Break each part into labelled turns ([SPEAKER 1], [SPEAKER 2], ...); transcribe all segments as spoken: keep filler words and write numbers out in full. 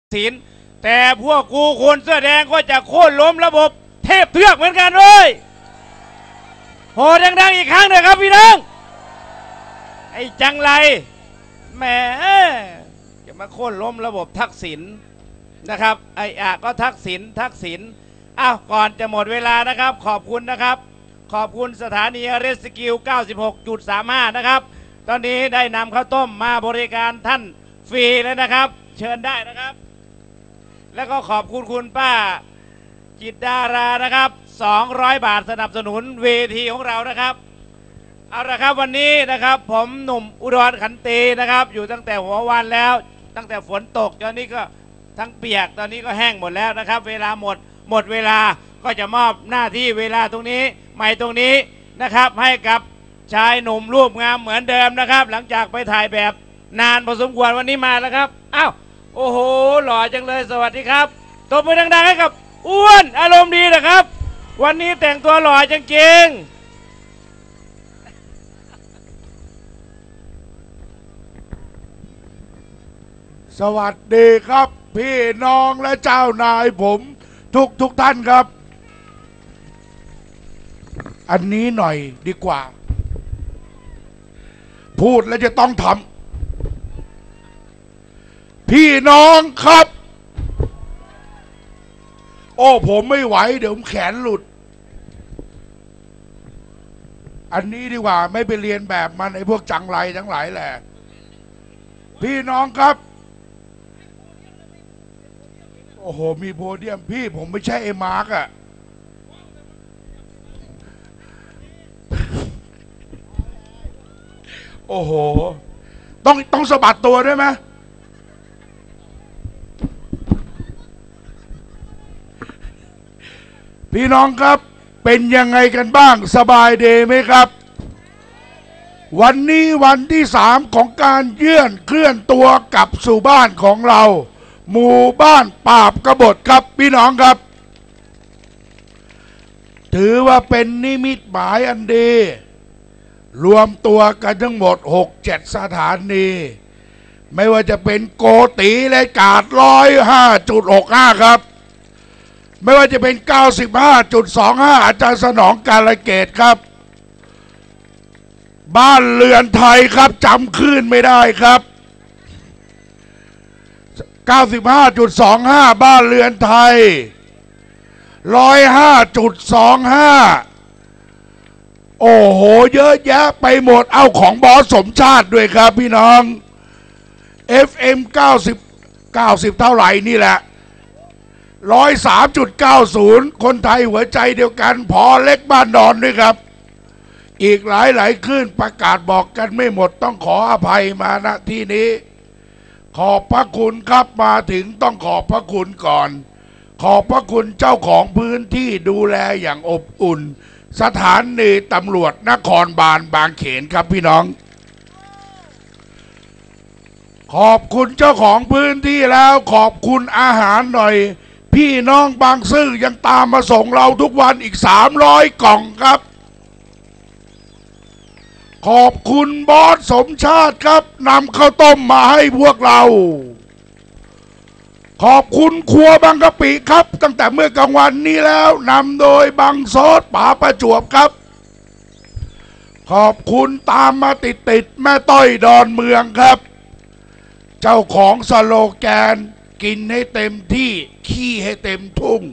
[SPEAKER 1] ศีลแต่พวกกูคนเสื้อแดงก็จะโค่นล้มระบบเทพเทือกเหมือนกันเลยโหดังๆอีกครั้งหนึ่งครับพี่น้องไอ้จังไรแหมจะมาโค่นล้มระบบทักษิณนะครับไอ้อะก็ทักษิณทักษิณอ้าวก่อนจะหมดเวลานะครับขอบคุณนะครับขอบคุณสถานีเรสกิล เก้าสิบหกจุดสามห้า นะครับตอนนี้ได้นำข้าวต้มมาบริการท่านฟรีแล้วนะครับเชิญได้นะครับแล้วก็ขอบคุณคุณป้าจิตดารานะครับสองร้อยบาทสนับสนุนเวทีของเรานะครับเอาละครับวันนี้นะครับผมหนุ่มอุดรขันตีนะครับอยู่ตั้งแต่หัววันแล้วตั้งแต่ฝนตกตอนนี้ก็ทั้งเปียกตอนนี้ก็แห้งหมดแล้วนะครับเวลาหมดหมดเวลาก็จะมอบหน้าที่เวลาตรงนี้ใหม่ตรงนี้นะครับให้กับชายหนุ่มรูปงามเหมือนเดิมนะครับหลังจากไปถ่ายแบบนานพอสมควรวันนี้มาแล้วครับอ้าวโอ้โหหล่อจังเลยสวัสดีครับตบมือดังๆให้กับอ้วนอารมณ์ดีนะครับวันนี้แต่งตัวหล่อจริง
[SPEAKER 2] ๆสวัสดีครับพี่น้องและเจ้านายผมทุกทุกท่านครับอันนี้หน่อยดีกว่าพูดแล้วจะต้องทำพี่น้องครับโอ้ผมไม่ไหวเดี๋ยวผมแขนหลุดอันนี้ดีกว่าไม่ไปเรียนแบบมันไอ้พวกจังไรทั้งหลายแหละพี่น้องครับโอ้โหมีโพเดียมพี่ผมไม่ใช่ไอ้มาร์กอะโอ้โหต้องต้องสะบัดตัวด้วยไหมพี่น้องครับเป็นยังไงกันบ้างสบายดีไหมครับวันนี้วันที่สามของการเยื่อนเคลื่อนตัวกลับสู่บ้านของเราหมู่บ้านปราบกบฏครับพี่น้องครับถือว่าเป็นนิมิตหมายอันดีรวมตัวกันทั้งหมด หกเจ็ด สถานีไม่ว่าจะเป็นโกตีและกาดร้อยห้าจุดหกห้าครับไม่ว่าจะเป็น เก้าสิบห้าจุดสองห้า อาจารย์สนองกาลเกตครับบ้านเรือนไทยครับจำคลื่นไม่ได้ครับ เก้าสิบห้าจุดสองห้า บ้านเรือนไทย หนึ่งร้อยห้าจุดสองห้า โอ้โหเยอะแยะไปหมดเอาของบอสสมชาติด้วยครับพี่น้อง เอฟ เอ็ม เก้าสิบ เก้าสิบเท่าไหร่นี่แหละหนึ่งร้อยสามจุดเก้าศูนย์ คนไทยหัวใจเดียวกันพอเล็กบ้านนอนด้วยครับอีกหลายหลายคลื่นประกาศบอกกันไม่หมดต้องขออภัยมาณที่นี้ขอบพระคุณครับมาถึงต้องขอบพระคุณก่อนขอบพระคุณเจ้าของพื้นที่ดูแลอย่างอบอุ่นสถานีตำรวจนครบาลบางเขนครับพี่น้องขอบคุณเจ้าของพื้นที่แล้วขอบคุณอาหารหน่อยพี่น้องบางซื่อยังตามมาส่งเราทุกวันอีกสามร้อยกล่องครับขอบคุณบอสสมชาติครับนำข้าวต้มมาให้พวกเราขอบคุณครัวบางกะปิครับตั้งแต่เมื่อกลางวันนี้แล้วนำโดยบางซอสป๋าประจวบครับขอบคุณตามมาติดติดแม่ต้อยดอนเมืองครับเจ้าของสโลแกนกินให้เต็มที่ขี้ให้เต็มทุ่ง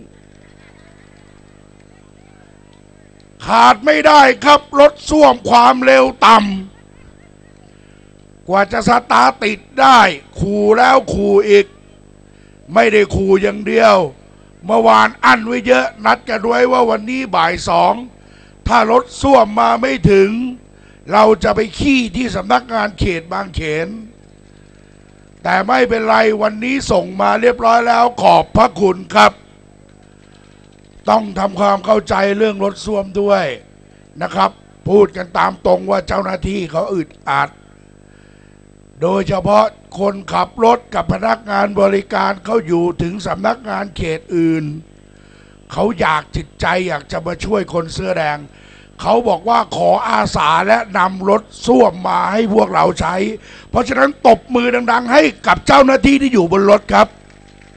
[SPEAKER 2] ขาดไม่ได้ครับรถส้วมความเร็วต่ำกว่าจะสตาร์ทติดได้ขู่แล้วขู่อีกไม่ได้ขู่อย่างเดียวเมื่อวานอั้นไว้เยอะนัดกันไว้ว่าวันนี้บ่ายสองถ้ารถส้วมมาไม่ถึงเราจะไปขี้ที่สำนักงานเขตบางเขนแต่ไม่เป็นไรวันนี้ส่งมาเรียบร้อยแล้วขอบพระคุณครับต้องทำความเข้าใจเรื่องรถส้วมด้วยนะครับพูดกันตามตรงว่าเจ้าหน้าที่เขาอึดอัดโดยเฉพาะคนขับรถกับพนักงานบริการเขาอยู่ถึงสำนักงานเขตอื่นเขาอยากจิตใจอยากจะมาช่วยคนเสื้อแดง เขาบอกว่าขออาสาและนำรถส้วมมาให้พวกเราใช้เพราะฉะนั้นตบมือดังๆให้กับเจ้าหน้าที่ที่อยู่บนรถครับ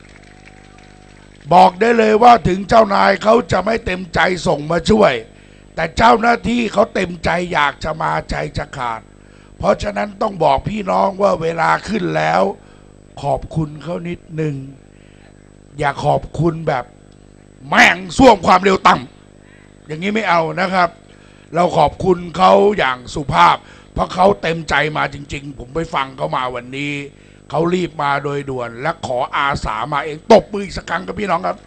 [SPEAKER 2] บอกได้เลยว่าถึงเจ้านายเขาจะไม่เต็มใจส่งมาช่วยแต่เจ้าหน้าที่เขาเต็มใจอยากจะมาใจจะขาดเพราะฉะนั้นต้องบอกพี่น้องว่าเวลาขึ้นแล้วขอบคุณเขานิดหนึ่งอย่าขอบคุณแบบแม่งส่วมความเร็วต่ำอย่างนี้ไม่เอานะครับเราขอบคุณเขาอย่างสุภาพเพราะเขาเต็มใจมาจริงๆผมไปฟังเขามาวันนี้เขารีบมาโดยด่วนและขออาสามาเองตบมืออีกสักครั้งกับพี่น้องครับ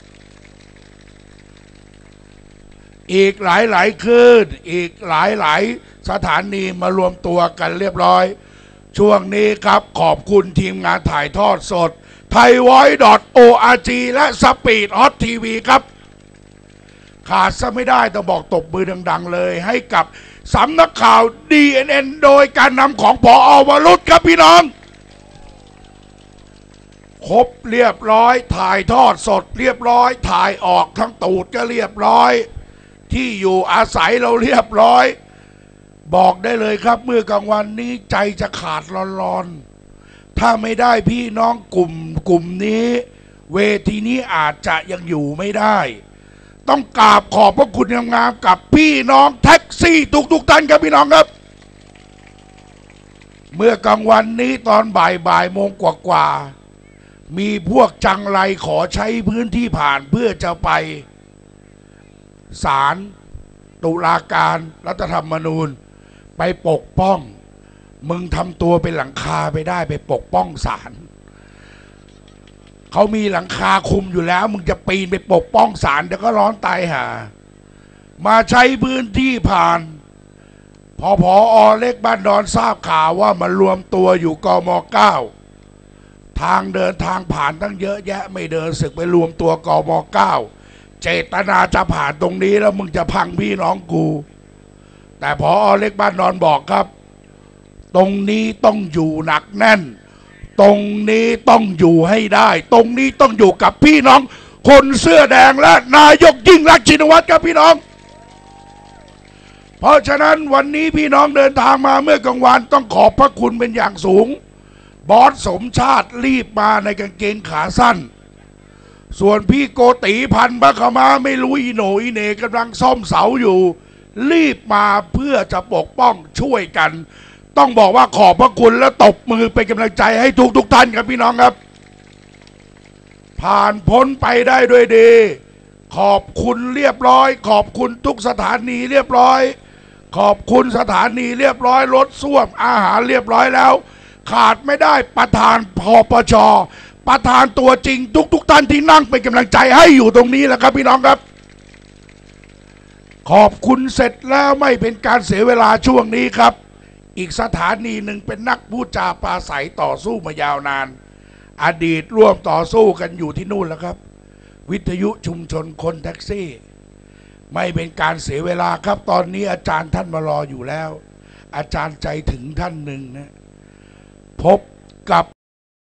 [SPEAKER 2] อีกหลายๆคืนอีกหลายๆสถานีมารวมตัวกันเรียบร้อยช่วงนี้ครับขอบคุณทีมงานถ่ายทอดสดไทยไวท์ โอ อาร์ จี และสปีดฮอตทีวีครับขาดซะไม่ได้ต้องบอกตบมือดังๆเลยให้กับสำนักข่าว ดี เอ็น เอ็น โดยการนำของผอ.วรุษครับพี่น้องครบเรียบร้อยถ่ายทอดสดเรียบร้อยถ่ายออกทั้งตูดก็เรียบร้อยที่อยู่อาศัยเราเรียบร้อยบอกได้เลยครับเมื่อกลางวันนี้ใจจะขาดร้อนๆถ้าไม่ได้พี่น้องกลุ่มกลุ่มนี้เวทีนี้อาจจะยังอยู่ไม่ได้ต้องกราบขอบพระคุณงามๆกับพี่น้องแท็กซี่ทุกๆท่านครับพี่น้องครับเมื่อกลางวันนี้ตอนบ่ายบ่ายโมงกว่าๆมีพวกจังไรขอใช้พื้นที่ผ่านเพื่อจะไปศาลตุลาการรัฐธรรมนูญไปปกป้องมึงทำตัวเป็นหลังคาไปได้ไปปกป้องศาลเขามีหลังคาคุมอยู่แล้วมึงจะปีนไปปกป้องศาลเดี๋ยวก็ร้อนตายห่ามาใช้พื้นที่ผ่านพอผอ.เล็กบ้านดอนทราบข่าวว่ามันรวมตัวอยู่กม.เก้าทางเดินทางผ่านตั้งเยอะแยะไม่เดินศึกไปรวมตัวกม.เก้าเจตนาจะผ่านตรงนี้แล้วมึงจะพังพี่น้องกูแต่ผอ.เล็กบ้านดอนบอกครับตรงนี้ต้องอยู่หนักแน่นตรงนี้ต้องอยู่ให้ได้ตรงนี้ต้องอยู่กับพี่น้องคนเสื้อแดงและนายกยิ่งรักษณ์ชินวัตรครับพี่น้องเพราะฉะนั้นวันนี้พี่น้องเดินทางมาเมื่อกลางวันต้องขอบพระคุณเป็นอย่างสูงบอสสมชาติรีบมาในกางเกงขาสั้นส่วนพี่โกติพันธ์บัคมาไม่รู้อีโหนอีเนกำลังซ่อมเสาอยู่รีบมาเพื่อจะปกป้องช่วยกันต้องบอกว่าขอบพระคุณและตบมือเป็นกำลังใจให้ทุกทุกท่านครับพี่น้องครับผ่านพ้นไปได้ด้วยดีขอบคุณเรียบร้อยขอบคุณทุกสถานีเรียบร้อยขอบคุณสถานีเรียบร้อยรถส้วมอาหารเรียบร้อยแล้วขาดไม่ได้ประธานพปช.ประธานตัวจริงทุกทุกท่านที่นั่งเป็นกำลังใจให้อยู่ตรงนี้แหละครับพี่น้องครับขอบคุณเสร็จแล้วไม่เป็นการเสียเวลาช่วงนี้ครับอีกสถานีหนึ่งเป็นนักพูดจาปราศัยต่อสู้มายาวนานอดีตร่วมต่อสู้กันอยู่ที่นู่นแล้วครับวิทยุชุมชนคนแท็กซี่ไม่เป็นการเสียเวลาครับตอนนี้อาจารย์ท่านมารออยู่แล้วอาจารย์ใจถึงท่านหนึ่งนะพบกับ